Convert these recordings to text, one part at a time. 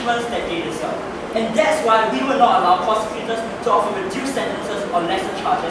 punishments that they deserve. And that's why we will not allow prosecutors to offer reduced sentences or lesser charges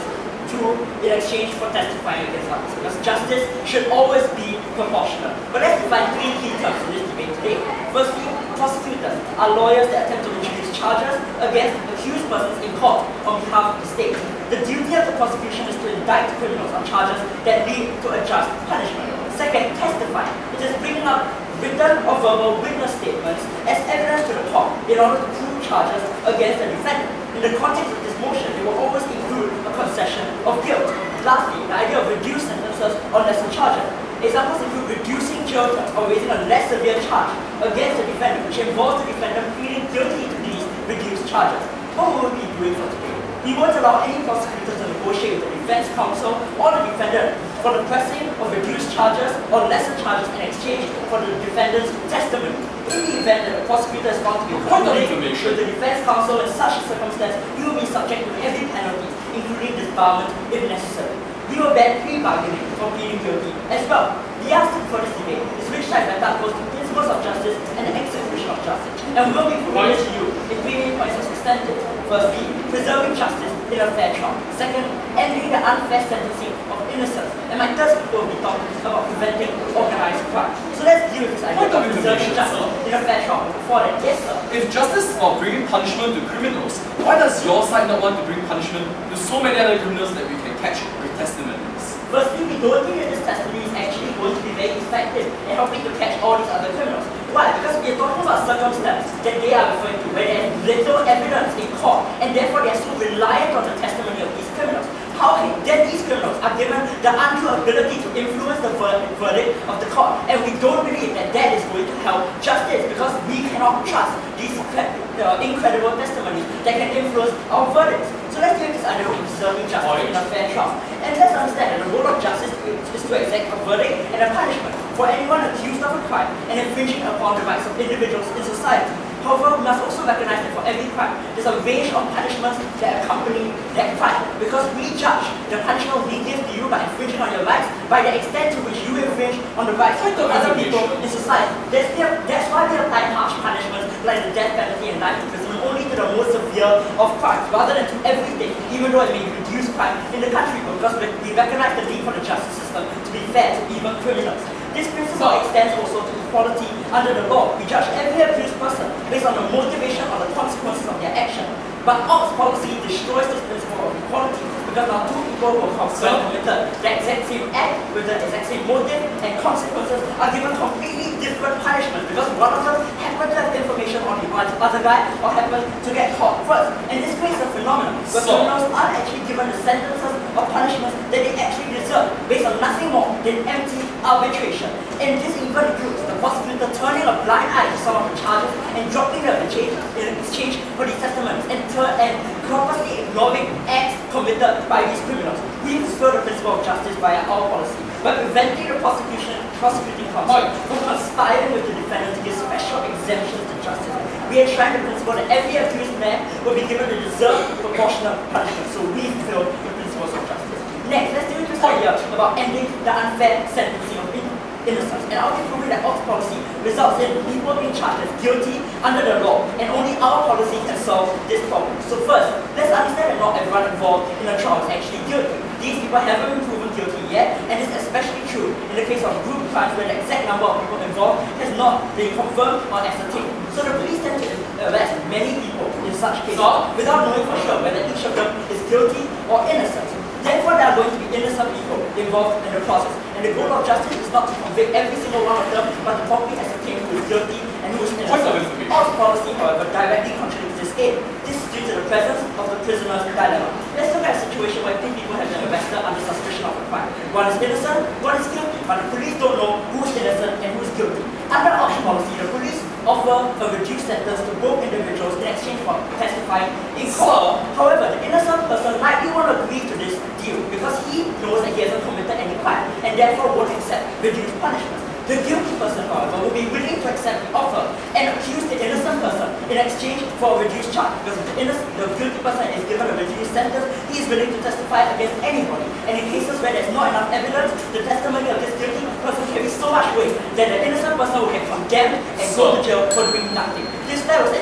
in exchange for testifying against others, because justice should always be proportional. But let's define three key terms in this debate today. Firstly, prosecutors are lawyers that attempt to introduce charges against accused persons in court on behalf of the state. The duty of the prosecution is to indict criminals on charges that lead to a just punishment. Second, testifying. It is bringing up written or verbal witness statements as evidence to the court in order to prove charges against the defendant. In the context of this motion, it will always include a concession of guilt. Lastly, the idea of reduced sentences or lesser charges. Examples include reducing jail terms or raising a less severe charge against the defendant, which involves the defendant pleading guilty to these reduced charges. What will we be doing for today? We won't allow any prosecutor to negotiate with the defense counsel or the defendant for the pressing of reduced charges or lesser charges in exchange for the defendant's testimony. In the event that the prosecutor is found to be conflicting with the defense counsel in such a circumstance, he will be subject to heavy penalties, including disbarment if necessary. We will ban plea bargaining for pleading guilty as well. The answer for this debate is which side better goes to principles of justice and the execution of justice. And we will be provided to you in three main points as extended. Firstly, preserving justice in a fair trial. Second, ending the unfair sentencing of innocents. And my third speaker will be talking about preventing organized crime. So let's deal with this idea of preserving justice in a fair trial. Before that, yes sir. If justice is about bringing punishment to criminals, why does your side not want to bring punishment to so many other criminals that we can catch with testimonies? Firstly, we don't think that this testimony is actually going to be very effective in helping to catch all these other criminals. Why? Because we are talking about circumstances that they are referring to where there is little evidence in court and therefore they are so reliant on the testimony of these criminals. How then these criminals are given the undue ability to influence the verdict of the court, and we don't believe that that is going to help justice because we cannot trust these incredible testimonies that can influence our verdicts. So let's take this idea of preserving justice in a fair trial. And let's understand that the role of justice is to exact a verdict and a punishment for anyone accused of a crime and infringing upon the rights of individuals in society. However, we must also recognize that for every crime, there's a range of punishments that accompany that crime, because we judge the punishment we give to you by infringing on your rights by the extent to which you infringe on the rights of other people in society. That's why we apply harsh punishments like the death penalty and life imprisonment only to the most severe of crimes, rather than to everything, even though it may reduce crime in the country, because we recognize the need for the justice system to be fair to even criminals. This principle extends also to equality under the law. We judge every accused person based on the motivation or the consequences of their action. But Ox's policy destroys this principle of equality because now two people who are committed the exact same act with the exact same motive and consequences are given completely different punishments because one of them happened to have information on the other guy or happened to get caught first. And this creates a phenomenon where criminals are actually given the sentences or punishments that they actually deserve based on nothing more than empty arbitration. And this even includes the prosecutor turning a blind eye to some of the charges and dropping them in exchange for these testimonies and purposely ignoring acts committed by these criminals. We fulfill the principle of justice via our policy by preventing the prosecuting counsel from conspiring with the defendant to give special exemptions to justice. We enshrine the principle that every accused man will be given the deserved proportional punishment. So we fulfill the principles of justice. Next, let's deal with this idea about ending the unfair sentencing of innocence. And I'll be proving that Ox's policy results in people being charged as guilty under the law, and only our policy can solve this problem. So first, let's understand that not everyone involved in a trial is actually guilty. These people haven't been proven guilty yet, and it's especially true in the case of group crimes where the exact number of people involved has not been confirmed or ascertained. So the police tend to arrest many people in such cases without knowing for sure whether each of them is guilty or innocent. Therefore, there are going to be innocent people involved in the process. And the goal of justice is not to convict every single one of them, but to properly ascertain who is guilty and who is innocent. Ox's policy, however, directly contradicts this aim. This is due to the presence of the prisoner's dilemma. Let's look at a situation where three people have been arrested under suspicion of a crime. One is innocent, one is guilty, but the police don't know who is innocent and who is guilty. Under Ox's policy, the police offer a reduced sentence to both individuals in exchange for testifying in court. However, the innocent person likely won't agree to this deal because he knows that he hasn't committed any crime and therefore won't accept reduced punishment. The guilty person, however, will be willing to accept the offer and accuse the innocent person in exchange for a reduced charge. Because if the guilty person is given a reduced sentence, he is willing to testify against anybody. And in cases where there's not enough evidence, the testimony of this guilty person carries so much weight that the innocent person will get condemned and go to jail for doing nothing. This fair was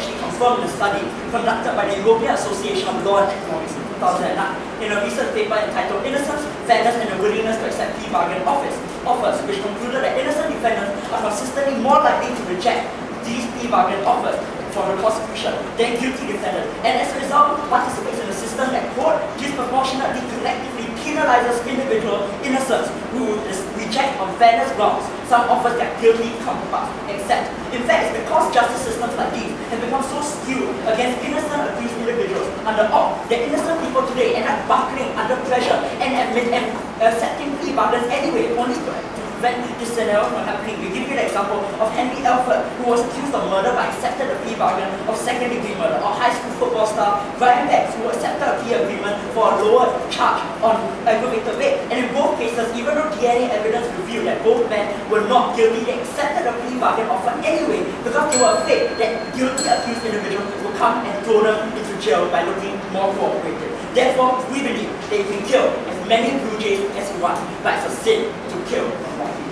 confirmed the study conducted by the European Association of Law and Economics in 2009 in a recent paper entitled Innocence, Fairness and the Willingness to Accept Plea Bargain Offers, which concluded that innocent defendants are consistently more likely to reject these plea bargain offers from the prosecution than guilty defendants, and as a result participates in a system that, quote, disproportionately collectively penalizes individual innocents who reject on fairness grounds some offers their guilty counterparts accept. In fact, it's because justice systems like these have become so skewed against innocent accused individuals under oath that innocent people today end up buckling under pressure and accepting plea bargains anyway, only to prevent this scenario from happening. We give you an example of Henry Alford, who was accused of murder but accepted a plea bargain of second-degree murder, or high school football star Ryan Becks, who accepted a plea agreement for a lower charge on aggravated rape. And in both cases, even though DNA evidence revealed that both men were not guilty, they accepted a plea bargain offer anyway because they were afraid that guilty accused individuals would come and throw them into jail by looking more cooperative. Therefore, we believe that you can kill as many blue jays as you want, but it's a sin to kill more people.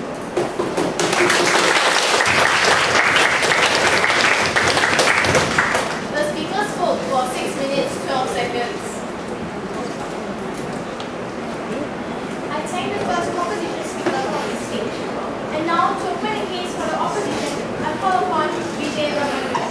The speaker spoke for 6 minutes, 12 seconds. I thank the first opposition speaker on the stage. And now, to open a case for the opposition, I call upon Vijay Raman.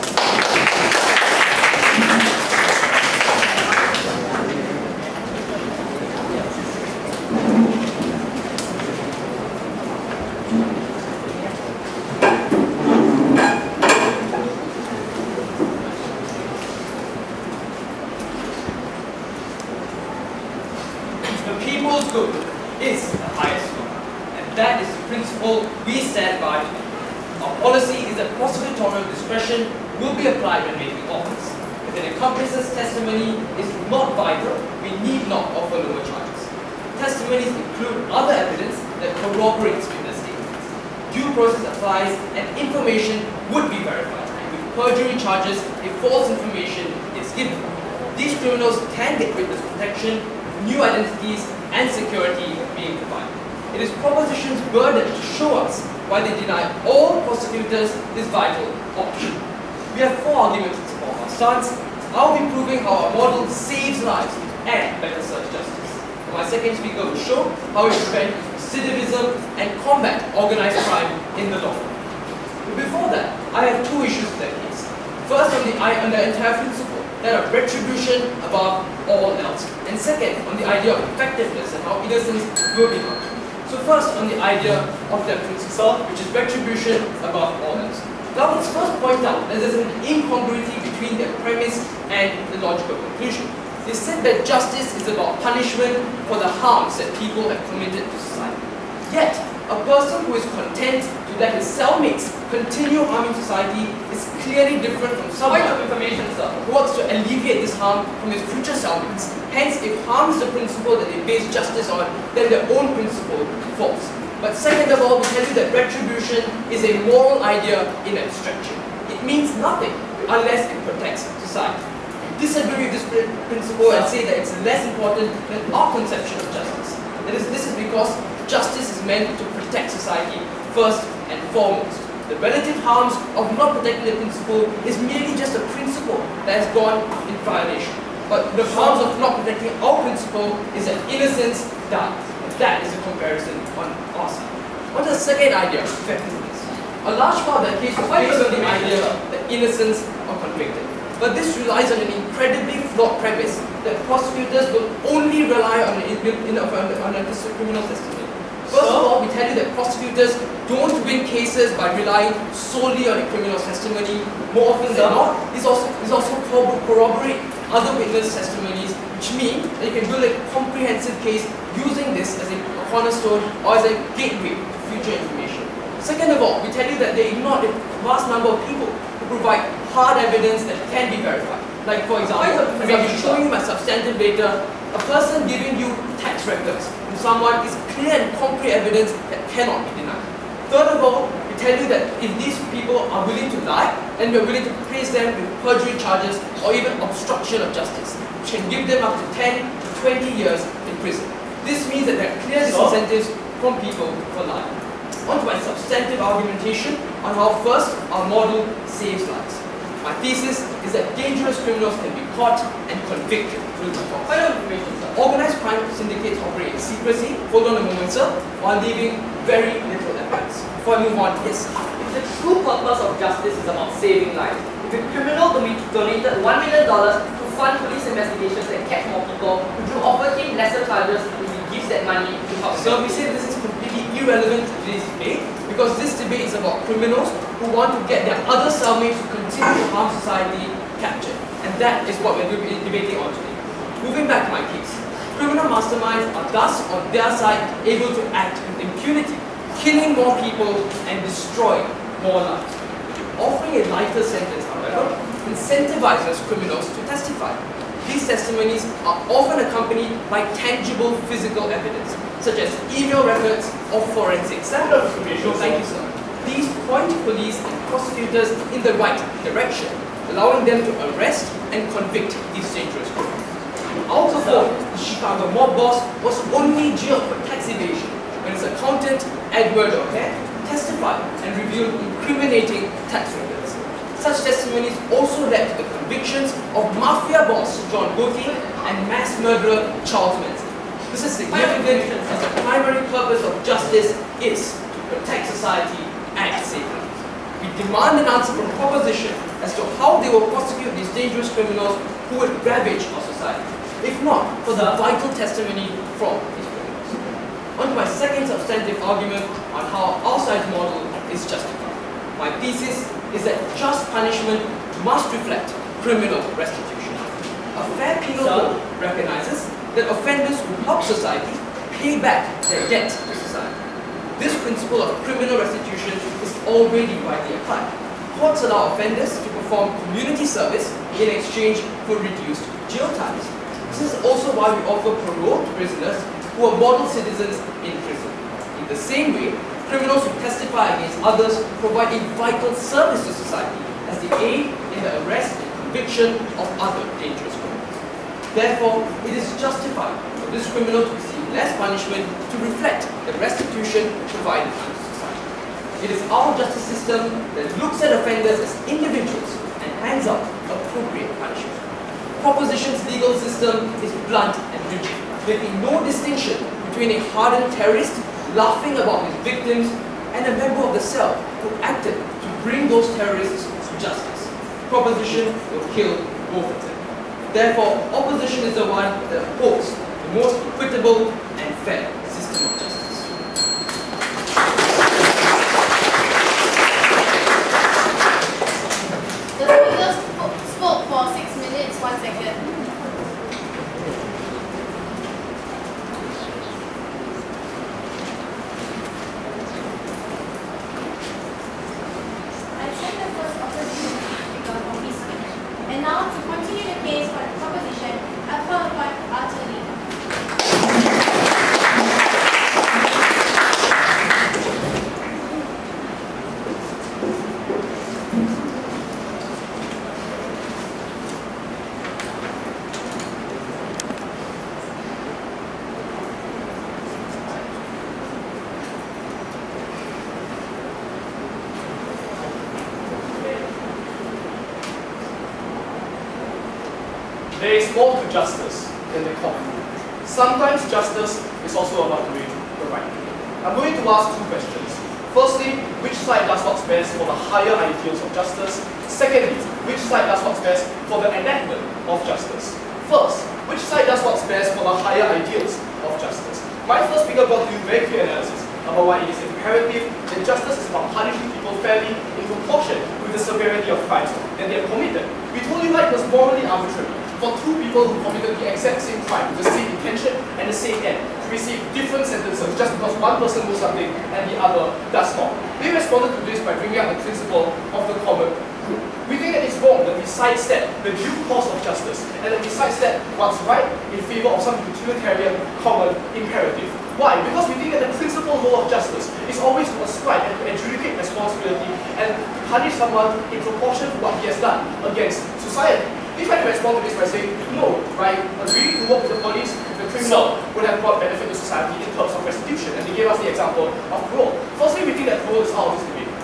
Good is the highest good, and that is the principle we stand by. Our policy is that prosecutorial discretion will be applied when making offers. If an accomplice's testimony is not vital, we need not offer lower charges. Testimonies include other evidence that corroborates witness statements. Due process applies, and information would be verified. With perjury charges, if false information is given, these criminals can get witness protection, new identities and security being provided. It is proposition's burden to show us why they deny all prosecutors this vital option. We have 4 arguments in support of our stance. I'll be proving how our model saves lives and better serves justice. My second speaker will show how it prevents recidivism and combat organized crime in the law. But before that, I have 2 issues with that case. First, on the entire principle that of retribution above all else, and second, on the idea of effectiveness and how innocence will be harmed. So first, on the idea of that principle, which is retribution above all else. Now let's first point out that there's an incongruity between their premise and the logical conclusion. They said that justice is about punishment for the harms that people have committed to society. Yet, a person who is content to let his cellmates continue harming society is clearly different from someone who wants to alleviate this harm from his future cellmates. Hence, if harm is the principle that they base justice on, then their own principle falls. But second of all, we tell you that retribution is a moral idea in abstraction. It means nothing unless it protects society. We disagree with this principle and say that it's less important than our conception of justice. This is because justice is meant to protect society first and foremost. The relative harms of not protecting the principle is merely just a principle that has gone in violation. But the harms of not protecting our principle is that innocence dies. And that is a comparison on our side. On the second idea, effectiveness. A large part of the case was based on the idea that innocents are convicted. But this relies on an incredibly flawed premise that prosecutors will only rely on a criminal testimony. First of all, we tell you that prosecutors don't win cases by relying solely on a criminal testimony. More often than not, these also corroborate other witness testimonies, which mean that you can build a comprehensive case using this as a cornerstone or as a gateway to future information. Second of all, we tell you that they ignore the vast number of people who provide hard evidence that can be verified. Like for example, as I'll be showing you my substantive data, a person giving you tax records from someone is clear and concrete evidence that cannot be denied. Third of all, we tell you that if these people are willing to lie, then we're willing to place them with perjury charges or even obstruction of justice, which can give them up to 10 to 20 years in prison. This means that there are clear disincentives from people for lying. On to my substantive argumentation on how first our model saves lives. My thesis is that dangerous criminals can be caught and convicted through the court. Final information, sir. Organized crime syndicates operate in secrecy, hold on a moment sir, while leaving very little evidence. Before I move on, yes. The true purpose of justice is about saving lives. If a criminal donated $1 million to fund police investigations and catch more people, would you offer him lesser charges if he gives that money to help? So we say this is completely irrelevant to today's debate because this debate is about criminals who want to get their other cellmates to continue to harm society captured. And that is what we're debating on today. Moving back to my case. Criminal masterminds are thus on their side able to act with impunity, killing more people and destroying more lives. Offering a lighter sentence, however, incentivizes criminals to testify. These testimonies are often accompanied by tangible physical evidence, such as email records or forensics. Thank you, sir. These point police and prosecutors in the right direction, allowing them to arrest and convict these dangerous criminals. Out of all, the Chicago mob boss was only jailed for tax evasion when his accountant, Edward O'Hare, testified and revealed incriminating tax records. Such testimonies also led to the convictions of mafia boss John Gotti and mass murderer Charles Manson. This is significant as the primary purpose of justice is to protect society and save lives. We demand an answer from Proposition as to how they will prosecute these dangerous criminals who would ravage our society, if not for the vital testimony from these criminals. On to my second substantive argument on how our side's model is justified. My thesis is that just punishment must reflect criminal restitution. A fair penal code recognizes that offenders who help society pay back their debt to society. This principle of criminal restitution is already widely applied. Courts allow offenders to perform community service in exchange for reduced jail times. This is also why we offer parole to prisoners who are model citizens in prison. In the same way, criminals who testify against others provide a vital service to society as they aid in the arrest and conviction of other dangerous criminals. Therefore, it is justified for this criminal to receive less punishment to reflect the restitution provided to society. It is our justice system that looks at offenders as individuals and hands out appropriate punishment. Proposition's legal system is blunt and rigid, making no distinction between a hardened terrorist laughing about his victims and a member of the cell who acted to bring those terrorists to justice. Proposition will kill both of them. Therefore, opposition is the one that upholds the most equitable and fair system of justice. The speaker spoke for 6 minutes, 1 second. And now, to continue the case for the proposition, I call upon our attorney. There is more to justice than the court. Sometimes justice is also about doing the right thing. I'm going to ask two questions. Firstly, which side does what's best for the higher ideals of justice? Secondly, which side does what's best for the enactment of justice? First, which side does what's best for the higher ideals of justice? My first speaker brought to you very clear analysis about why it is imperative that justice is about punishing people fairly in proportion with the severity of crimes that they have committed. We told you why it was morally arbitrary for two people who committed the exact same crime with the same intention and the same end to receive different sentences just because one person knows something and the other does not. They responded to this by bringing up the principle of the common good. We think that it's wrong that we sidestep the due course of justice and that we sidestep what's right in favor of some utilitarian common imperative. Why? Because we think that the principal role of justice is always to ascribe and to adjudicate responsibility and to punish someone in proportion to what he has done against society. They try to respond to this by saying, no, right, agreeing to work with the police, the criminal would have brought benefit to society in terms of restitution, and they gave us the example of parole. Firstly, we think that parole is out of this debate.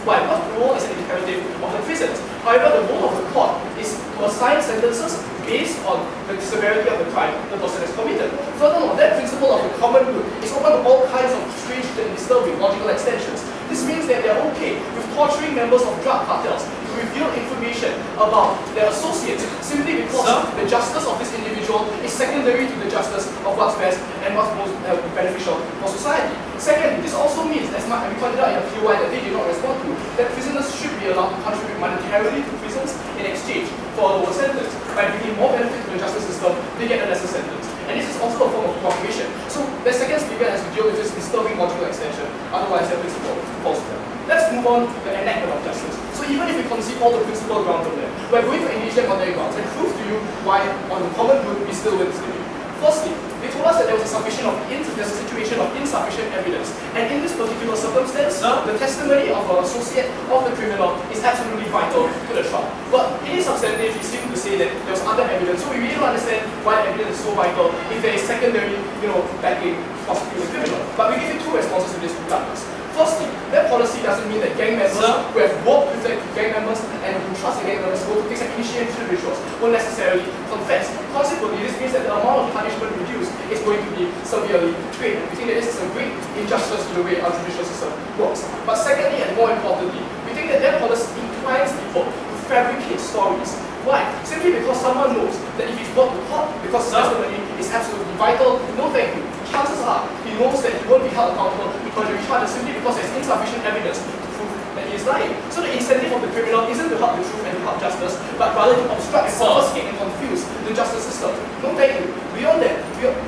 Why? Because parole is an imperative of the prisons. However, the role of the court is to assign sentences based on the severity of the crime the person has committed. Furthermore, that principle of the common good is open to all kinds of strange and disturbing logical extensions. This means that they are okay with torturing members of drug cartels to reveal information about their associates simply because the justice of this individual is secondary to the justice of what's best and what's most beneficial for society. Secondly, this also means, as we pointed out in a POI that they did not respond to, that prisoners should be allowed to contribute monetarily to prisons in exchange for a lower sentence. By bringing more benefit to the justice system, they get a lesser sentence. And this is also a form of proclamation. So the second speaker has to deal with this disturbing logical extension, otherwise their principle falls down. Let's move on to the enactment of justice. So even if we concede all the principal grounds of them, we're going to engage them on their grounds and prove to you why on the common good we still win this debate. Firstly, they told us that there's a situation of insufficient evidence. And in this particular circumstance, the testimony of an associate of the criminal is absolutely vital to the trial. But it is substantive, he seemed to say that there was other evidence. So we really don't understand why evidence is so vital if there is secondary, backing to prosecute the criminal. But we give you two responses to this regardless. Firstly, that policy doesn't mean that gang members who have worked with the gang members and who trust the gang members who take some initiation rituals will necessarily confess. Consequently, this means that the amount of punishment reduced is going to be severely greater. We think that this is a great injustice to the way our judicial system works. But secondly, and more importantly, we think that that policy inclines people to fabricate stories. Why? Simply because someone knows that if he's brought to court because his testimony is absolutely vital, no thank you. Chances are he knows that he won't be held accountable for the charges simply because there's insufficient evidence to prove that he is lying. So the incentive of the criminal isn't to help the truth and to help justice, but rather to obstruct and confiscate and confuse the justice system. No thank you. Beyond that,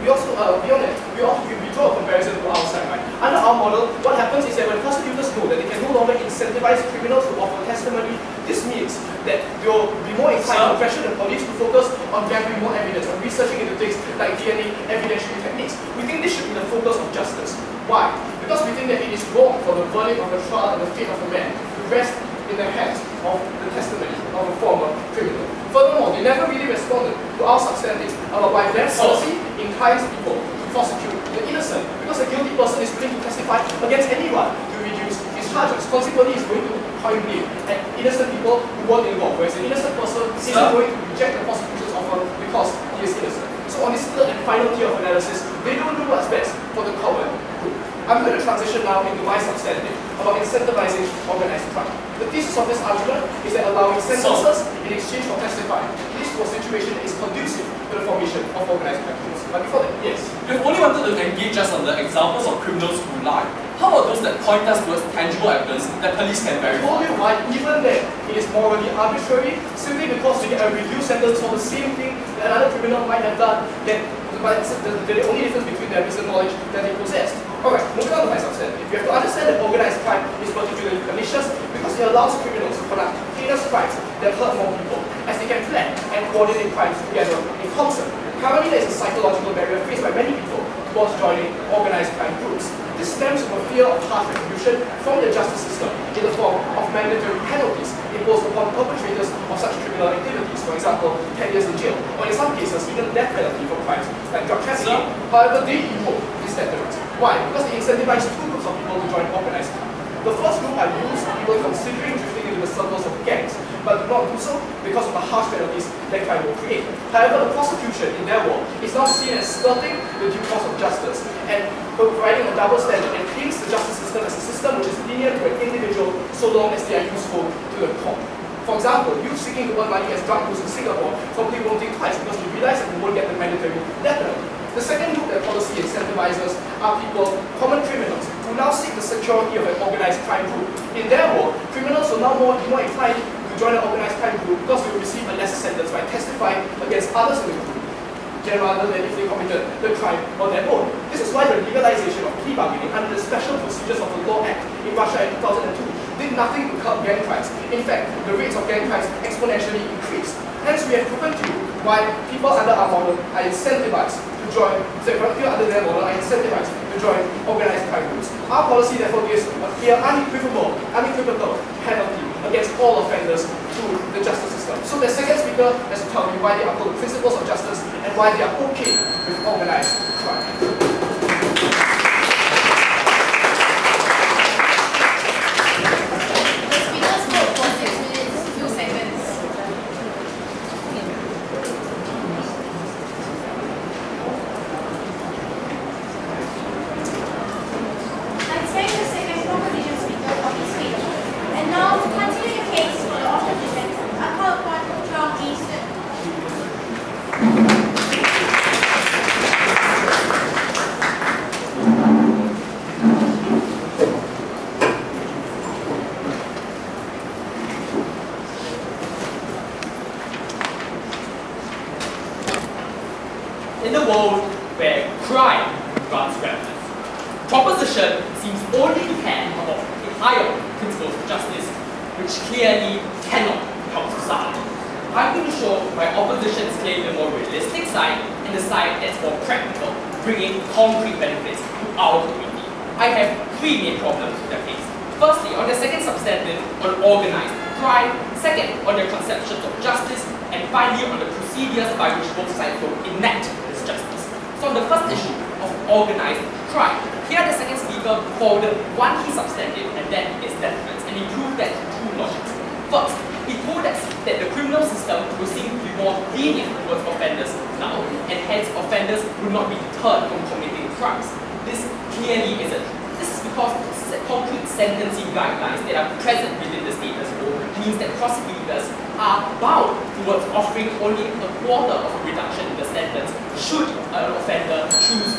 we draw a comparison to our side, right? Under our model, what happens is that when prosecutors know that they can no longer incentivize criminals to offer testimony, this means that they will be more inclined to pressure the police to focus on gathering more evidence, on researching into things like DNA evidentiary techniques. We think this should be the focus of justice. Why? Because we think that it is wrong for the verdict of the trial and the fate of the man to rest in the hands of the testimony of a former criminal. Furthermore, they never really responded to our substantives about why their policy inclines people to prosecute the innocent, because a guilty person is willing to testify against anyone to reduce his charges. Consequently, he's going to point blame at innocent people who weren't involved, whereas an innocent person isn't going to reject the prosecution's offer because he is innocent. So on this third and final tier of analysis, they don't do what's best for the common good. I'm going to transition now into my substantive about incentivizing organized crime. The thesis of this argument is that allowing sentences in exchange for testifying leads to a situation that is conducive to the formation of organized crime groups. But before that, yes. We've only wanted to engage us on the examples of criminals who lie. How about those that point us towards tangible evidence that police can verify? I told you why, even then, it is morally arbitrary, simply because you get a reduced sentence for the same thing that another criminal might have done, that the only difference between them is the knowledge that they possessed. Alright, moving on to my substantive. You have to understand that organized crime is particularly pernicious because it allows criminals to conduct heinous crimes that hurt more people, as they can plan and coordinate crimes together in concert. Currently, there is a psychological barrier faced by many people towards joining organized crime groups. This stems from a fear of harsh retribution from the justice system in the form of mandatory penalties imposed upon perpetrators of such criminal activities, for example, 10 years in jail, or in some cases, even death penalty for crimes like drug trafficking. However, they evoke these deterrents. Why? Because they incentivize two groups of people to join organized crime. The first group are youths, people considering drifting into the circles of gangs, but do not do so because of the harsh penalties that crime will create. However, the prosecution, in their world, is now seen as skirting the due course of justice and providing a double standard and paints the justice system as a system which is lenient to an individual so long as they are useful to the court. For example, youth seeking to earn money as drug dealers in Singapore probably won't think twice because they realize that they won't get the mandatory death penalty. The second group that policy incentivizes are people, common criminals, who now seek the security of an organized crime group. In their world, criminals will now be more inclined to join an organized crime group because they will receive a lesser sentence by testifying against others in the group, rather than if they committed the crime on their own. This is why the legalization of plea bargaining under the Special Procedures of the Law Act in Russia in 2002 did nothing to curb gang crimes. In fact, the rates of gang crimes exponentially increased. Hence, we have proven to you why people under our model are incentivized to join, people under their model are incentivized to join organized crime groups. Our policy therefore gives a clear, unequivocal penalty against all offenders through the justice system. So the second speaker has to tell me why they are called principles of justice and why they are okay with organized crime. in a world where crime runs rampant. Proposition seems only to care about the higher principles of justice, which clearly cannot help society. I'm going to show my opposition is clearly the more realistic side and the side that's more practical, bringing concrete benefits to our community. I have three main problems with their case. Firstly, on the second substantive on organized crime, second, on their conceptions of justice, and finally on the procedures by which both sides will enact this justice. So on the first issue of organized crime, here the second speaker forwarded one key substantive and that is deterrence, and he proved that through logic. First, he told us that the criminal system will seem to be more lenient towards offenders now, and hence offenders will not be deterred from committing crimes. This clearly isn't true. This is because concrete sentencing guidelines that are present within the status quo means that prosecutors are bound towards offering only a quarter of a reduction in the sentence should an offender choose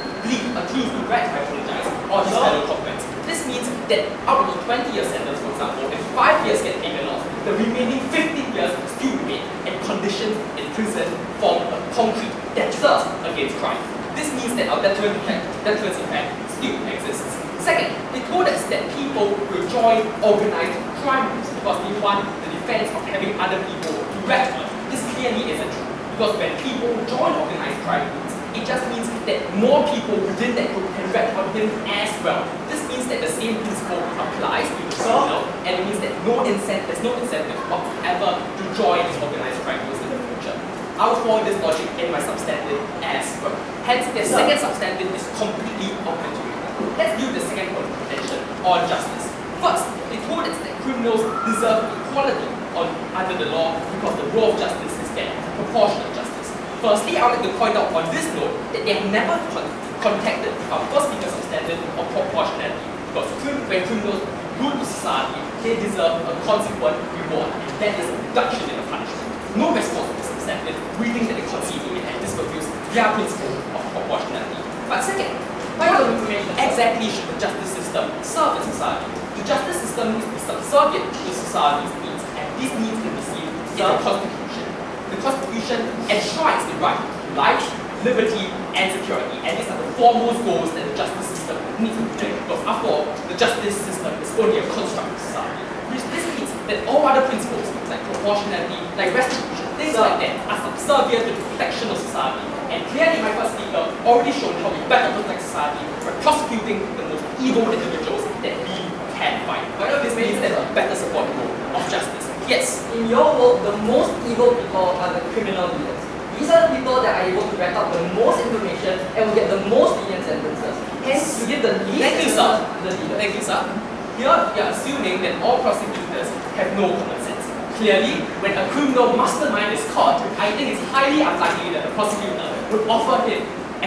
to apologize or his fellow convicts. This means that out of the 20-year sentence, for example, if 5 years get taken off, the remaining 15 years still remain, and conditions in prison form a concrete deterrent against crime. This means that our deterrence effect still exists. Second, they told us that people will join organized crime groups because they want the defense of having other people to rat on. This clearly isn't true, because when people join organized crime groups, it just means that more people within that group can rat on him as well. This means that the same principle applies to the criminal, and it means that there's no incentive whatsoever to join these organized crime groups in the future. I will follow this logic in my substantive as well. Hence, the second substantive is completely complementary. Let's view the second point of contention on justice. First, they told us that criminals deserve equality under the law because the rule of justice is that proportionate justice. Firstly, I would like to point out on this note that they have never contacted our first speaker substantive of proportionality, because when criminals do good to society, they deserve a consequent reward, and that is a reduction in the punishment. No response to this substantive. We think that they concede it and this fulfills their principle of proportionality. But second, what exactly should the justice system serve in society? The justice system needs to be subservient to society's needs, and these needs can be seen in the Constitution. The Constitution enshrines the right to life, liberty, and security, and these are the foremost goals that the justice system needs to protect, because after all, the justice system is only a construct of society. This means that all other principles, like proportionality, like restitution, things like that, are subservient to the protection of society. And clearly, my first speaker already showed how we better protect society by prosecuting the most evil individuals that we can find. Whether this means that we better support the role of justice. Yes. In your world, the most evil people are the criminal leaders. These are the people that are able to rack up the most information and will get the most lenient sentences. Hence, you give the least Thank you, sir. to the leader. Thank you, sir. Here, we are assuming that all prosecutors have no common sense. Clearly, when a criminal mastermind is caught, I think it's highly unlikely that the prosecutor would offer him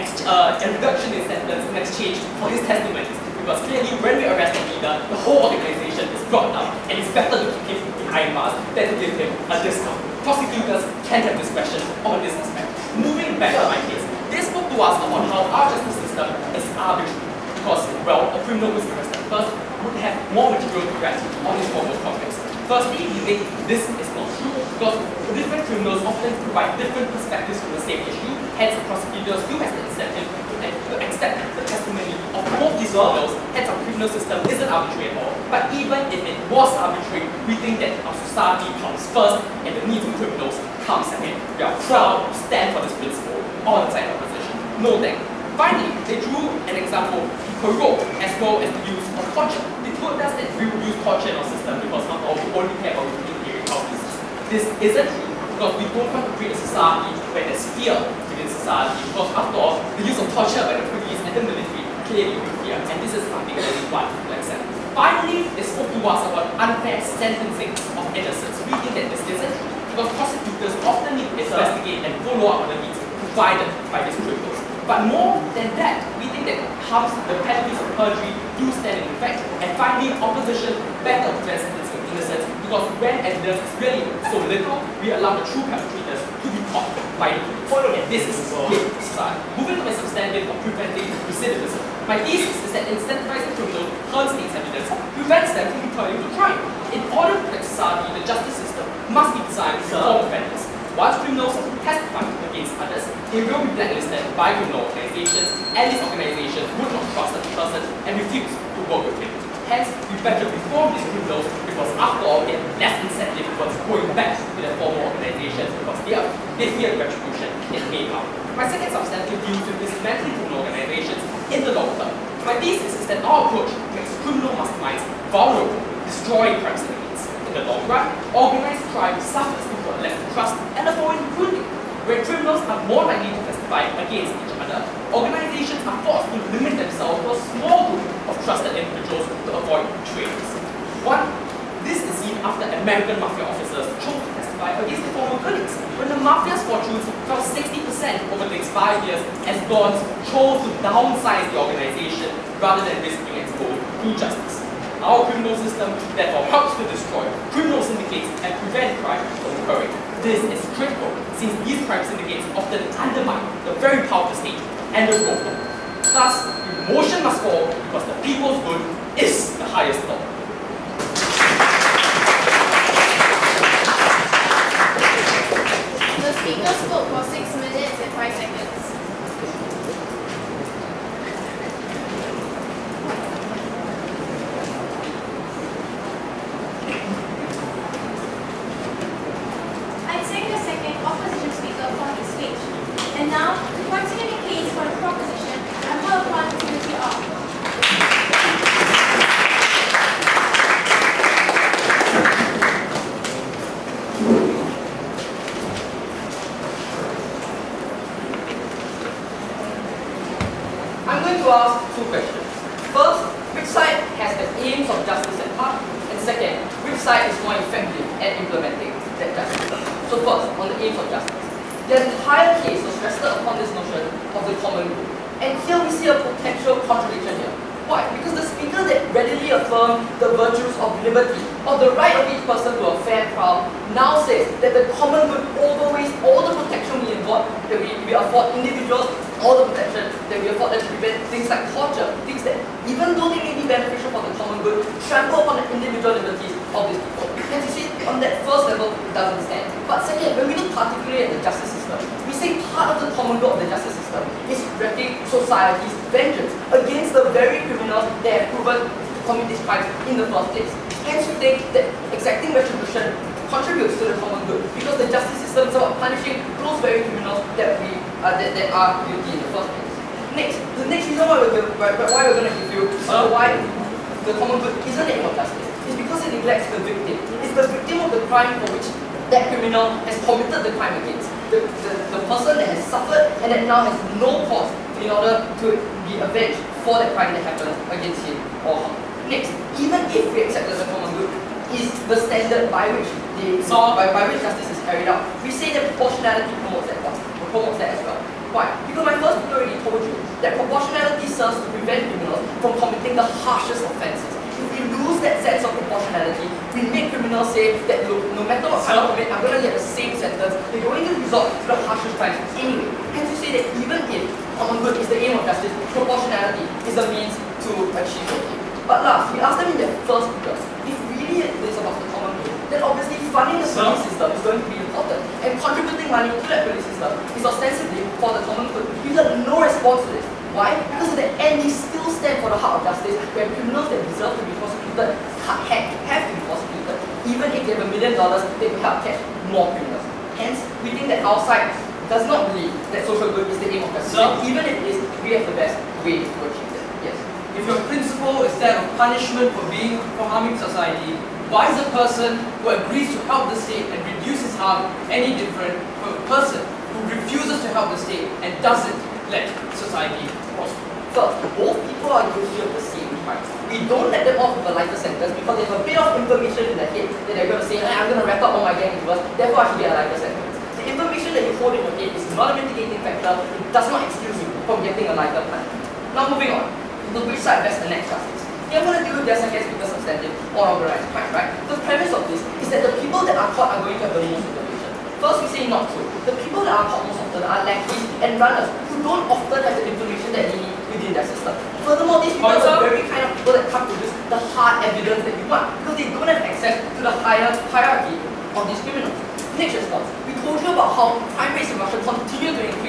a reduction in sentence in exchange for his testimonies. Because clearly, when we arrest a leader, the whole organization is brought down, and it's better to keep him behind bars than to give him a discount. Prosecutors can have discretion on this aspect. Moving back to my case, they spoke to us about how our justice system is arbitrary. Because, well, a criminal who is arrested first would have more material to rest on his foremost convicts. Firstly, we think this is not true, because different criminals often provide different perspectives on the same issue. Hence, prosecutors do have the incentive to accept the testimony of both these criminals. Hence, our criminal system isn't arbitrary at all. But even if it was arbitrary, we think that our society comes first and the needs of criminals come second. We are proud to stand for this principle on the side of opposition. No thank. Finally, they drew an example of parole as well as the use of torture. They told us that we will use torture in our system because after all, we only care about routine hearing cases. This isn't true because we don't want to create a society where there's fear within society, because after all, the use of torture by the police and the military clearly will fear, and this is something that we want to accept. Finally, they spoke to us about unfair sentencing of innocents. We think that this isn't true because prosecutors often need to investigate and follow up on the needs provided by these criminals. But more than that, we think that the penalties of perjury do stand in effect, and finally, opposition better prevents sentencing of innocents, because when evidence is really so little, we allow the true perpetrators to be caught by the police. And this is good society. Moving to my substantive of preventing recidivism. My thesis is that incentivizing criminals hurts these evidence, prevents them from returning to crime. In order to protect society, the justice system must be designed to reform offenders. Once criminals testify against others, they will be blacklisted by criminal organizations, and these organizations would not trust the person and refuse to work with him. Hence, we better reform these criminals because after all, they have less incentive towards going back to their former organizations because they fear retribution in PayPal. My second substantive deals with dismantling criminal organizations in the long term. My thesis is that our approach makes criminal masterminds vulnerable, destroying crime syndicates. In the long run, organized crime suffers because of lack of trust and avoiding recruiting. When criminals are more likely to testify against each other, organizations are forced to limit themselves to a small group of trusted individuals to avoid betrayals. This is seen after American mafia officers chose to testify against their former colleagues. When the mafia's fortunes fell 60% over the next 5 years as dons chose to downsize the organization rather than risking exposure to justice. Our criminal system therefore helps to destroy criminal syndicates and prevent crime from occurring. This is critical since these crime syndicates often undermine the very powerful state and the rule of law. Thus, the motion must fall because the people's good is the highest law. The speaker spoke for 6 minutes and 5 seconds. I take the second opposition speaker for his speech. And now, to consider the case for the proposition, I call upon Timothy R. I'm going to ask two questions. First, which side has the aims of justice at heart? And second, which side is more effective at implementing that justice? So first, on the aims of justice. The entire case was rested upon this notion of the common good. And here we see a potential contradiction here. Why? Because the speaker that readily affirmed the virtues of liberty, of the right of each person to a fair trial, now says that the common good overweighs all the protection we afford individuals, all the protection that we afford them to prevent things like torture, things that, even though they may be beneficial for the common good, trample upon the individual liberties of these people. And you see, on that first level, it doesn't stand. But second, when we look particularly at the justice system, we say part of the common good of the justice system is wreaking society's vengeance against the very criminals that have proven to commit these crimes in the first place. Hence, we think that exacting retribution contributes to the common good because the justice system is about punishing those very criminals that are guilty in the first place. Next, the next reason why we're going to give you why the common good isn't the aim of justice is because it neglects the victim. It's the victim of the crime for which that criminal has committed the crime against. The person that has suffered and that now has no cause in order to be avenged for that crime that happened against him or her. Next, even if we accept that the common good is the standard by which justice is carried out, we say that proportionality promotes that as well. Why? Because my first speaker already told you that proportionality serves to prevent criminals from committing the harshest offences. If we lose that sense of proportionality, we make criminals say that look, no matter what crime I commit, I'm going to get the same sentence. They're going to resort to the harshest crimes anyway. Hence you say that even if common good is the aim of justice, proportionality is a means to achieve the aim. But last, we asked them in their first speaker, if really it is about the common good, then obviously funding the police system is going to be important. And contributing money to that police system is ostensibly for the common good. We got no response to this. Why? Because at the end, they still stand for the heart of justice, where criminals that deserve to be prosecuted have to be prosecuted. Even if they have $1 million, they will help catch more criminals. Hence, we think that our side does not believe that social good is the aim of justice. And even if it is, we have the best way to achieve it. Yes. If your principle is that of punishment for harming society, why is a person who agrees to help the state and reduces harm any different from a person who refuses to help the state and doesn't let society prosper? First, both people are guilty of the same crime. We don't let them off with a lighter sentence because they have a bit of information in their head that they're going to say, hey, I'm going to wrap up all my gang members, therefore I should get a lighter sentence. The information that you hold in your head is not a mitigating factor, it does not excuse you from getting a lighter punishment. Now moving on, to which side best enacts justice? Here I'm going to deal with their second speaker substantive or organized crime, right? The premise of this is that the people that are caught are going to have the most information. First, we say not true. The people that are caught most often are lackeys and runners who don't often have the information that they need within their system. Furthermore, these people are the very kind of people that can't produce the hard evidence that you want because they don't have access to the higher hierarchy of these criminals. Next response. We told you about how crime rates in Russia continue to increase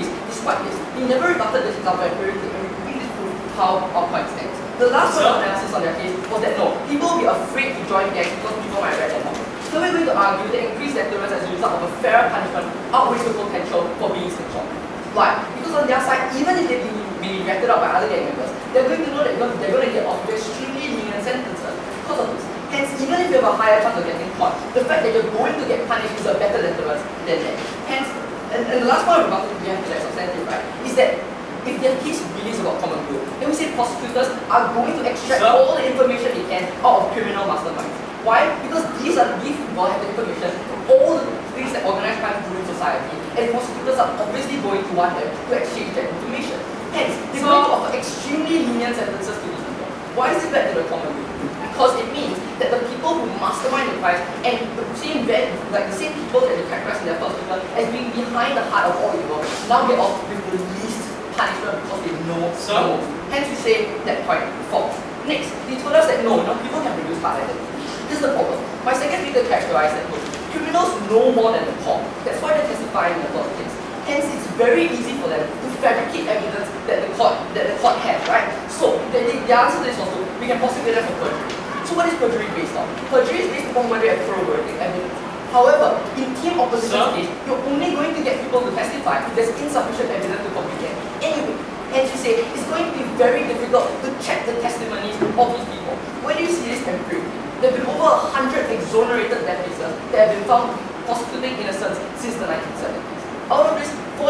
despite this, he never rebutted this example empirically, and we really proved how our point stands. The last point of analysis on their case was that no, people will be afraid to join gangs because people might rat them out. So we're going to argue that increased deterrence as a result of a fairer punishment outweighs the potential for being snitched on. Why? Because on their side, even if they've been being ratted out by other gang members, they're going to know that they're going to get off with extremely lenient sentences because of this. Hence, even if you have a higher chance of getting caught, the fact that you're going to get punished is a better deterrence than that. Hence, and the last point about it, we have to like substantive, right, is that if their case really is about common good, then we say prosecutors are going to extract all the information they can out of criminal masterminds. Why? Because these people have the information from all the things that organized crime do in society, and prosecutors are obviously going to want them to exchange that information. Hence, they're going to offer extremely lenient sentences to these people. Why is it bad to the common good? Because it means that the people who mastermind the crime and the same people that they characterize in their first paper as being behind the heart of all evil now get off with the least punishment because they know the most. Hence, we say that point false. Next, they told us that no, people can produce hard evidence. This is the problem. My second reader characterized that criminals know more than the court. That's why they're testifying in the first place. Hence, it's very easy for them to fabricate evidence that the court has, right? So, the answer to this was we can prosecute them for perjury. So, what is perjury based on? Perjury is based upon whether you have corroborating evidence. However, in team opposition case, you're only going to get people to testify if there's insufficient evidence to convict them. Anyway, hence you say it's going to be very difficult to check the testimonies of these people. Where do you see this empirically? There have been over 100 exonerated death cases that have been found prosecuting innocents since the 1970s. Out of this,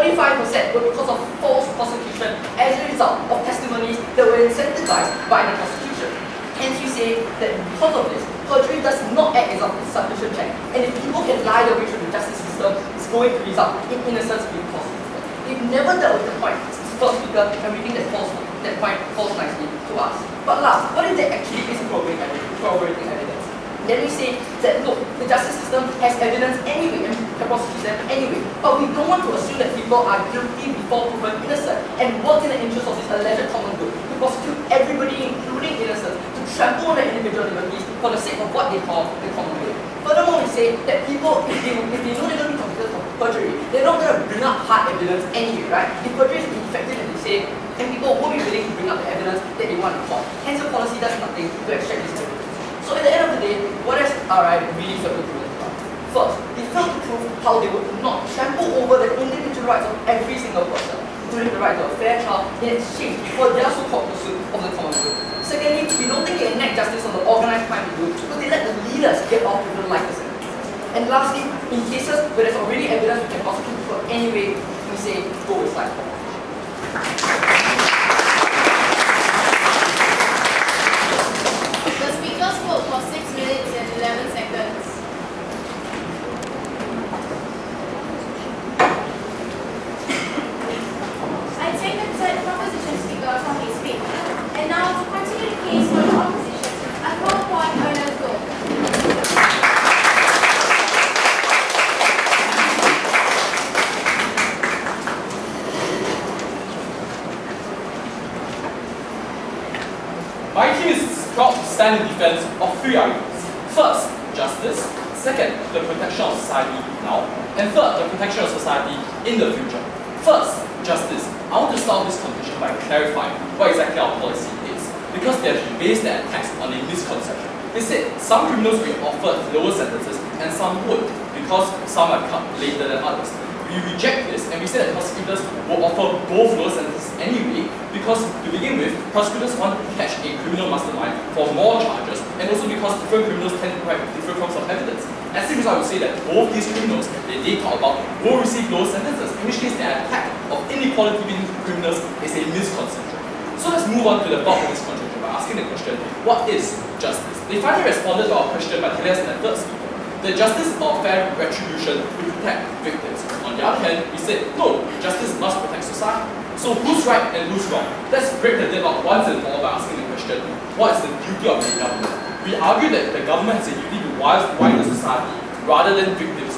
45% were because of false prosecution as a result of testimonies that were incentivized by the prosecution. Hence you say that because of this, perjury does not act as a sufficient check, and if people can lie their way through the justice system, it's going to result in innocence being prosecuted. They've never dealt with the point. First speaker, and we think that point falls nicely to us. But last, what if there actually is corroborating evidence? Then we say that look, the justice system has evidence anyway and can prosecute them anyway. But we don't want to assume that people are guilty before proven innocent and work in the interest of this alleged common good to prosecute everybody, including innocents, to trample on their individual liberties for the sake of what they call the common good. Furthermore, we say that people, if they know they're going to be convicted for perjury, they're not going to bring up hard evidence anyway, right? If perjury is ineffective, as they say, then people won't be willing to bring up the evidence that they want in court. Hence, the policy does nothing to extract this evidence. So at the end of the day, what has RI really failed to prove about? First, they failed to prove how they would not trample over the individual rights of every single person, including the right to a fair trial in exchange for their so-called pursuit of the common good. Secondly, we don't think they enact justice on the organized crime they do because they let the leaders get off with the lighter sentences. And lastly, in cases where there's already evidence we can prosecute people anyway, we say go with slide 4. The speaker spoke for 6 minutes and 11 seconds. I take the third proposition speaker from his speech. And now to continue the case for the opposition, I call upon Ernest Goh. My team is proud to stand in defense of 3 arguments. First, justice. Second, the protection of society now. And third, the protection of society in the future. First, justice. I want to start this contention by clarifying what exactly our policy is, because they have based their attacks on a misconception. They said some criminals will be offered lower sentences and some would, because some have come later than others. We reject this and we say that prosecutors will offer both lower sentences anyway, because to begin with, prosecutors want to catch a criminal mastermind for more charges, and also because different criminals tend to provide different forms of evidence. As a result, I would say that both these criminals that they talk about will receive lower sentences, in which case their attack of inequality between criminals is a misconception. So let's move on to the bulk of this contention by asking the question, what is justice? They finally responded to our question by telling us in the third speaker that justice or fair retribution will protect victims. On the other hand, we said, no, justice must protect society. So who's right and who's wrong? Let's break the deadlock once and for all by asking the question, what is the duty of the government? We argue that the government has a duty to widen the society rather than victims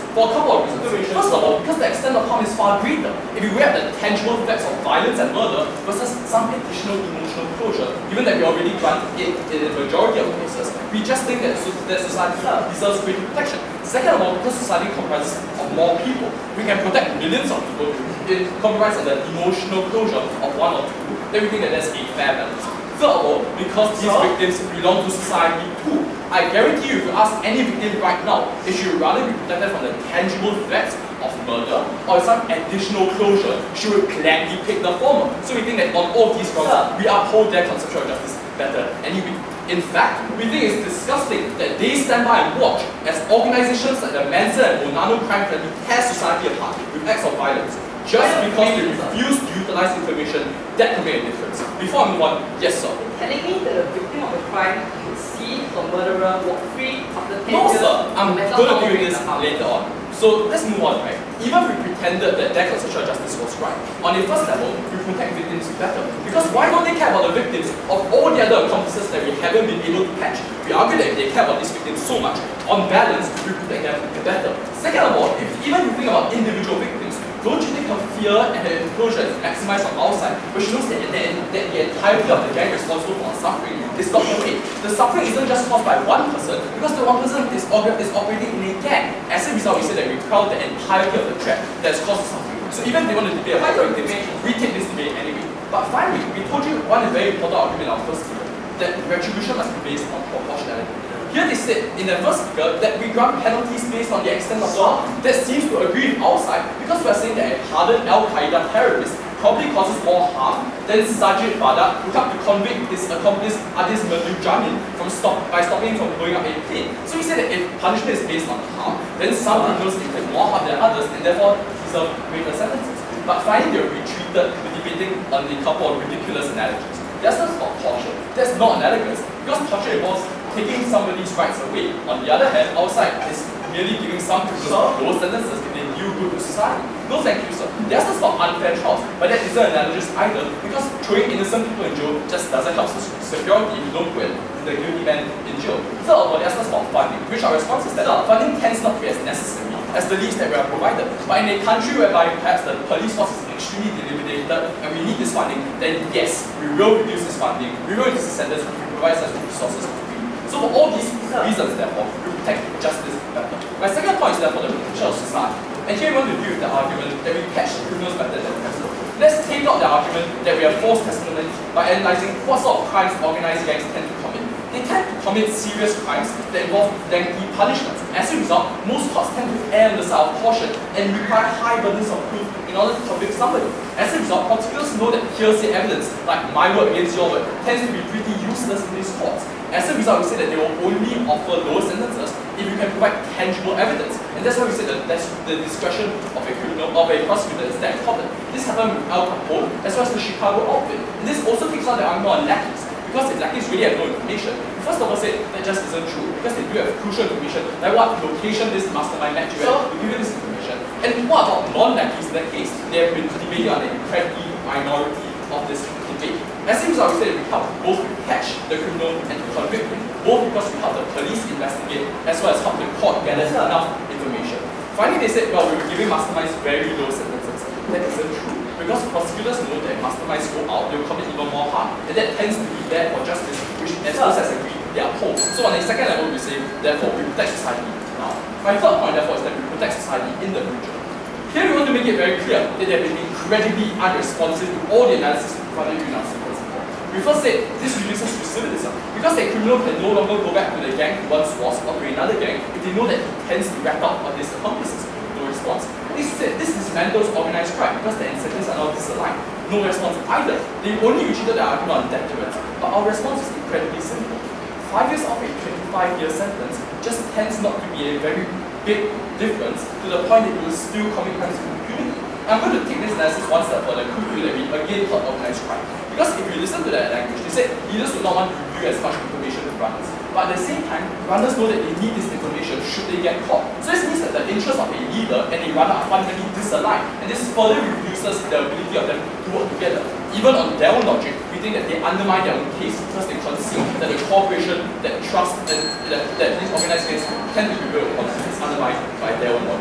for a couple of reasons. First of all, because the extent of harm is far greater. If you weigh up the tangible effects of violence and murder versus some additional emotional closure, given that we already grant it in the majority of cases, we just think that society deserves greater protection. Second of all, because society comprises of more people, we can protect millions of people. It comprises of the emotional closure of one or two, then we think that there's a fair balance. Third of all, because these victims belong to society too. I guarantee you, if you ask any victim right now, if she would rather be protected from the tangible threats of murder or some additional closure, she would gladly pick the former. So we think that on all of these grounds, we uphold their conception of justice better. And in fact, we think it's disgusting that they stand by and watch as organizations like the Manson and Onano crime family tear society apart with acts of violence, just because they refuse to utilize information that can make a difference. Before I move on, yes sir. Telling me that the victim of a crime would see her murderer walk free after 10 No years? sir, I'm going to deal with this later on. So let's move on, right? Even if we pretended that their conception of justice was right, on the first level, we protect victims better. Because why don't they care about the victims of all the other accomplices that we haven't been able to catch? We argue that if they care about these victims so much, on balance, we protect them better. Second of all, even if you think about individual victims, don't you think her fear and her enclosure is maximized on our side, but she knows that the entirety of the gang responsible for her suffering is not okay. The suffering isn't just caused by one person, because the one person is operating in a gang. As a result, we say that we crowd the entirety of the threat that has caused the suffering. So even if they want to debate about victims, we take this debate anyway. But finally, we told you one very important argument in our first video, that retribution must be based on proportionality. Here they said in the first speaker that we grant penalties based on the extent of harm. That seems to agree with our side, because we are saying that a hardened Al-Qaeda terrorist probably causes more harm than Sajid Badak, who helped to convict his accomplice Adis Jamin by stopping him from blowing up a plane. So we say that if punishment is based on harm, then some criminals inflict more harm than others and therefore deserve greater sentences. But finally they were retreated with debating on a couple of ridiculous analogies. That's not about torture. That's not analogous, because torture involves taking somebody's rights away. On the other hand, our side is merely giving some criminals low sentences if they do good to society. No thank you, sir. That's not about unfair trials, but that isn't analogous either, because throwing innocent people in jail just doesn't help security if you don't put the guilty man in jail. Third of all, that's not about funding, which our response is that funding tends not to be as necessary as the leads that we are provided. But in a country whereby perhaps the police force is extremely deliberated and we need this funding, then yes, we will reduce this funding, we will reduce the sentence, we provide such resources for free. So for all these reasons, therefore, we protect justice better. My second point is therefore the protection of society. And here we want to deal with the argument that we catch criminals better than the rest. Let's take out the argument that we have false testimony by analysing what sort of crimes organised gangs tend to commit. They tend to commit serious crimes that involve lengthy punishments. As a result, most courts tend to err on the side of caution and require high burdens of proof in order to convict somebody. As a result, prosecutors know that hearsay evidence, like my word against your word, tends to be pretty useless in these courts. As a result, we say that they will only offer lower sentences if you can provide tangible evidence. And that's why we say that the discretion of a criminal, of a prosecutor is that important. This happened with Al Capone, as well as the Chicago outfit. And this also takes on the argument on lackeys. Because if lackeys really have no information, first of all say that just isn't true, because they do have crucial information, like what location this mastermind met you at, to give you this information. And what about non-lackeys in that case? They have been debating on the incredibly minority of this debate. As a result, we say that we help both to catch the criminal and to convict him, both because we help the police investigate, as well as help the court gather enough information. Finally, they said, well, we were giving masterminds very low sentences. That isn't true, because prosecutors know that if masterminds go out, they will commit even more harm, and that tends to be there for justice, which, as close as agreed, they uphold. So on a second level, we say, therefore, we protect society now. My third point, therefore, is that we protect society in the future. Here we want to make it very clear that they have been incredibly unresponsive to all the analysis we provided you in our sequence. We first said this reduces recidivism, because a criminal can no longer go back to the gang he once was or to another gang if they know that he tends to rat out on his accomplices. No response. This said this dismantles organised crime because the incentives are now disaligned. No response either. They only retreated the argument on death threats, but our response is incredibly simple. 5 years of a 25-year sentence just tends not to be a very big difference to the point that you will still commit crimes with impunity. I'm going to take this analysis one step further and conclude that we again heard organised crime. Because if you listen to that language, they said leaders would not want to review as much information to runners. But at the same time, runners know that they need this information should they get caught. So this means that the interests of a leader and a runner are fundamentally disaligned, and this further reduces the ability of them to work together. Even on their own logic, we think that they undermine their own case because they concede that the cooperation, that trust, that these organised gangs tend to be built upon is undermined by their own logic.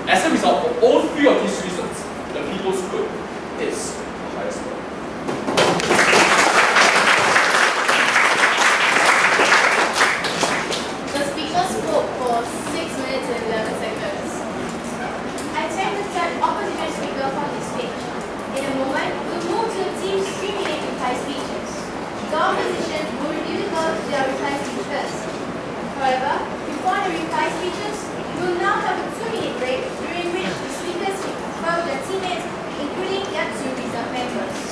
As a result, for all three of these reasons, the people's good is the highest good. The speaker spoke for 6 minutes and 11 seconds. I take the third opposition speaker from the stage. In a moment, we'll move to the team's streaming reply speeches. The opposition will deliver their reply speech first. However, before the reply speeches, we will now have a 2-minute break during which the speakers will confer with their teammates, including their 2 reserve members.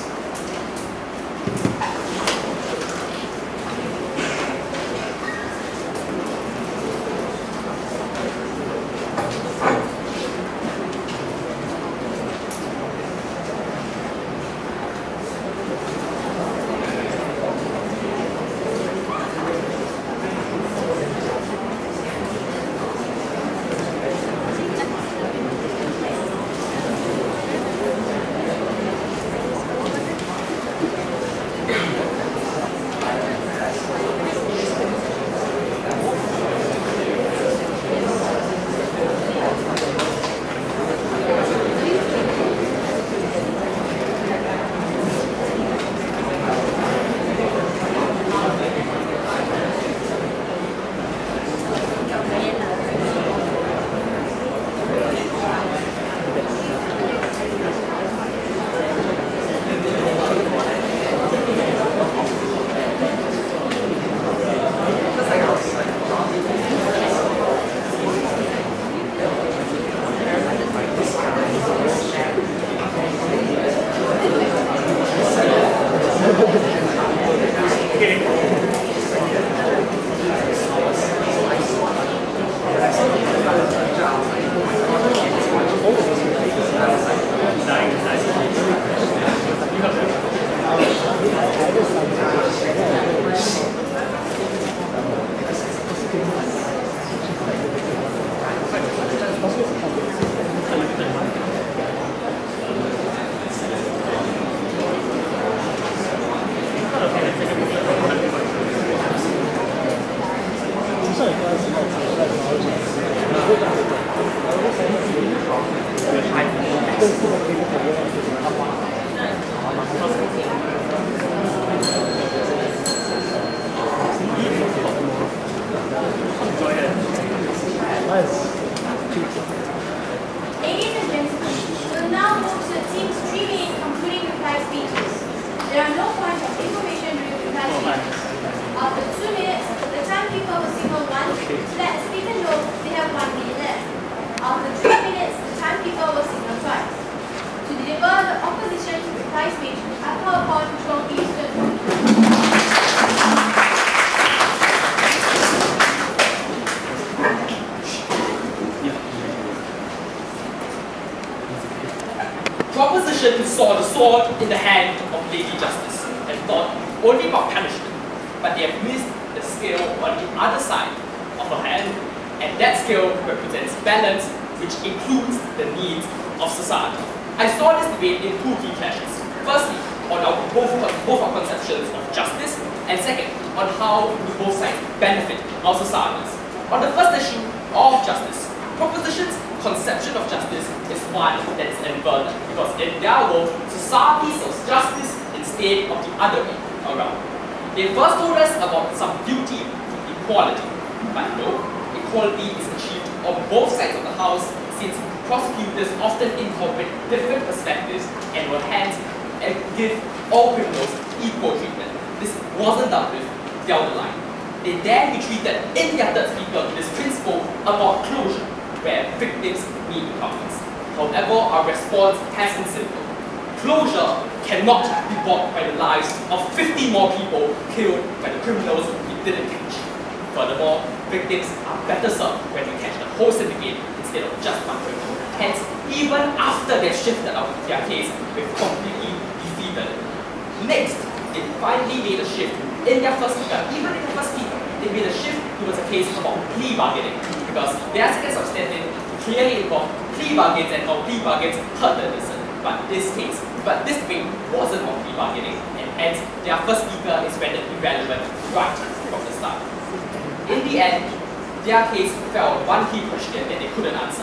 Proposition saw the sword in the hand of Lady Justice and thought only about punishment, but they have missed the scale on the other side of her hand, and that scale represents balance, which includes the needs of society. I saw this debate in 2 key clashes. Firstly, on both our conceptions of justice, and second, on how do both sides benefit our societies. On the first issue of justice, Proposition's conception of justice is one that is inverted, because in their world, society serves justice instead of the other way around. They first told us about some duty to equality, but no, equality is achieved on both sides of the house, since prosecutors often incorporate different perspectives and will hence give all criminals equal treatment. This wasn't done with down the line. They then retreated in their third speaker this principle about closure, where victims need comforts. However, our response has been simple. Closure cannot be bought by the lives of 50 more people killed by the criminals we didn't catch. Furthermore, victims are better served when we catch the whole syndicate instead of just one criminal. Hence, even after they've shifted out their case, we've completely defeated it. Next, they finally made a shift in their first speaker. Even in the first speaker, they made a shift towards a case about plea bargaining, because their second substantive clearly involved plea bargains and how plea bargains hurt the innocent. But this debate wasn't on plea bargaining, and hence their first speaker is rendered irrelevant right from the start. In the end, their case fell on one key question that they couldn't answer.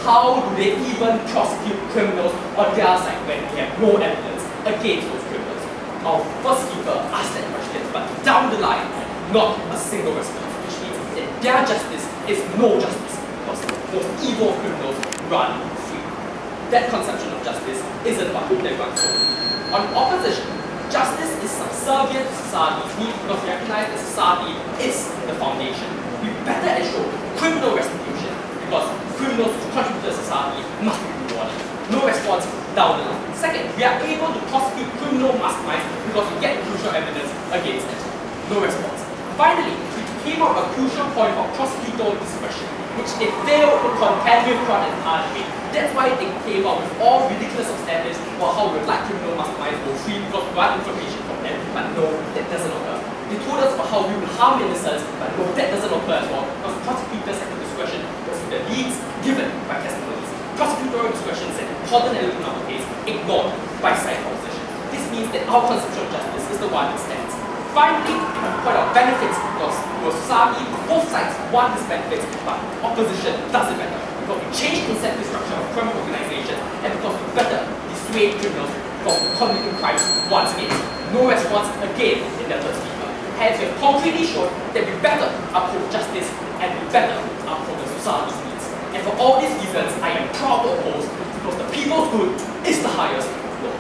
how do they even prosecute criminals on their side when we have no evidence against those criminals? Our first speaker asked that question, but down the line, not a single response, which means that their justice is no justice, because those evil criminals run free. That conception of justice isn't what they run for. On opposition, justice is subservient to society's needs because we recognize that society is the foundation. We better ensure criminal restitution because criminals who contribute to society must be rewarded. No response down the line. Second, we are able to prosecute criminal masterminds because we get crucial evidence against them. No response. Finally, we came up with a crucial point of prosecutorial discretion, which they failed to contend with throughout the entire debate. That's why they came up with all ridiculous standards for how we would like criminal masterminds go free because we want information from them, but no, that doesn't occur. They told us about how we would harm innocents, but no, that doesn't occur as well because prosecutors have the discretion to the leads given by testimonies. Prosecutorial discretion is an important element in our case, ignored by side opposition. This means that our conception of justice is the one that stands. Finally, on the point of benefits, because for society, both sides want these benefits, but opposition does it better. Because we change the incentive structure of criminal organizations, and because we better dissuade criminals from committing crimes once again. No response again in the third speaker. Hence, we have concretely shown that we better uphold justice and we better uphold the society's needs. And for all these reasons, I am proud to oppose because the people's good is the highest good.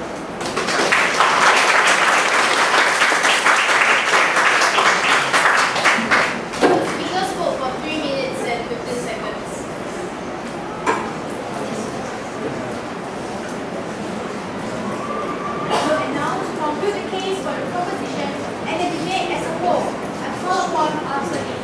Speakers spoke for 3 minutes and 15 seconds. And now, to conclude the case for the proposition and the debate as a whole, I call upon Arthur Lee.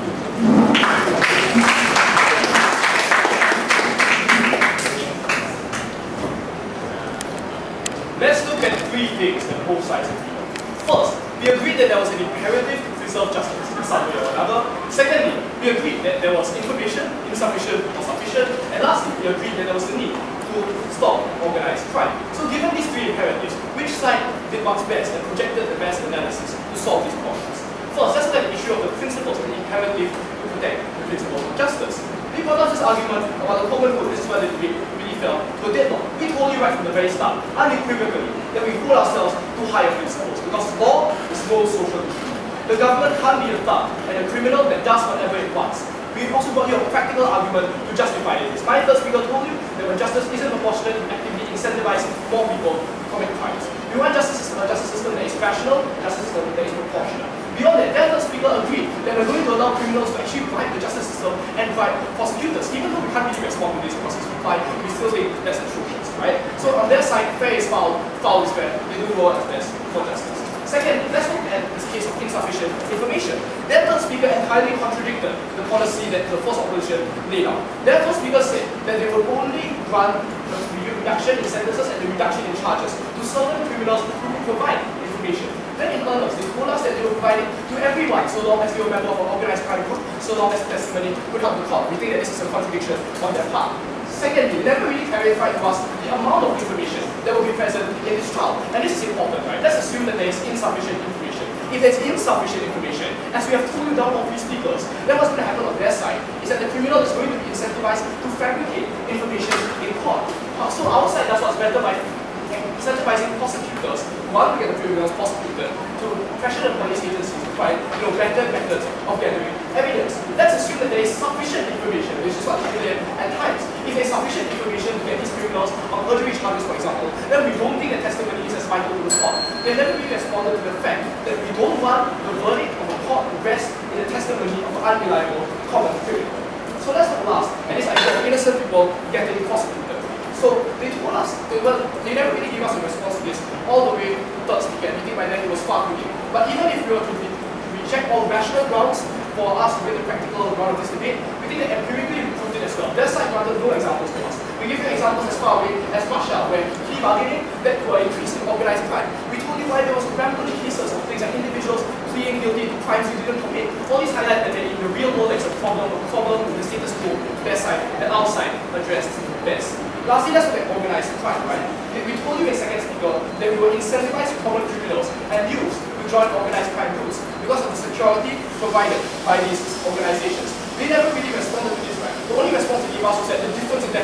Let's look at three things that both sides agree on. First, we agreed that there was an imperative to preserve justice in some way or another. Secondly, we agreed that there was information, insufficient or sufficient. And lastly, we agreed that there was a need to stop organized crime. So given these three imperatives, which side did what's best and projected the best analysis to solve these problems? First, let's look at the issue of the principles and the imperative to protect the principles of justice. We brought up this argument about the common good. This is where the debate really fell to a deadlock. We told you right from the very start, unequivocally, that we hold ourselves to higher principles because law is no social issue. The government can't be a thug and a criminal that does whatever it wants. We also brought you a practical argument to justify this. My first speaker told you that when justice isn't proportionate, you actively incentivize more people to commit crimes. We want a justice system that is rational, a justice system that is proportionate. Beyond that, the other speaker agreed that we're going to allow criminals to actually bribe the justice system and bribe prosecutors. Even though we can't really respond to this because it's required, we still think that's atrocious, right? So on their side, fair is foul, foul is fair. They do what is best for justice. Second, let's look at this case of insufficient information. Their third speaker entirely contradicted the policy that the first opposition laid out. Their first speaker said that they would only grant the reduction in sentences and the reduction in charges to certain criminals who could provide information. Then in earnest, they told us that they would provide it to everyone so long as they were a member of an organized crime group, so long as the testimony could help the court. We think that this is a contradiction on their part. Secondly, they never really clarified to us the amount of information that will be present in this trial. And this is important, right? Let's assume that there is insufficient information. If there's insufficient information, as we have told you down on three speakers, then what's going to happen on their side is that the criminal is going to be incentivized to fabricate information in court. So our side does what's better by incentivizing prosecutors who want to get the criminals prosecuted to pressure the police agencies to find better methods of gathering evidence. Let's assume that there is sufficient information, which is what we did at times. If there is sufficient information to get these criminals on perjury charges, for example, then we don't think that testimony is as vital to the court. They never really responded to the fact that we don't want the verdict of a court to rest in the testimony of an unreliable common criminal. So let's not last, and this idea of innocent people getting prosecuted. So they told us, they never really gave us a response to this all the way to third speaker, and we think by then it was far too late. But even if we were to reject all rational grounds for us to get the practical ground of this debate, we think that empirically we proved it as well. Their side granted no examples to us. We give you examples as far away as Russia, where plea bargaining led to an increase in organized crime. We told you why there was rampant cases of things like individuals pleading guilty to crimes they didn't commit. All these highlight that in the real world there's a problem with the status quo, their side, and our side addressed best. Lastly, let's look at organized crime, right? We told you in second speaker that we will incentivize common criminals and youths to join organized crime groups because of the security provided by these organizations. They never really responded to this, right? The only response they gave us was that the difference in deterrence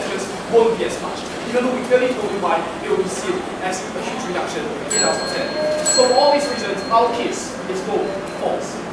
won't be as much. Even though we clearly told you why, it will be seen as a huge reduction in our percent. So for all these reasons, our case is both false.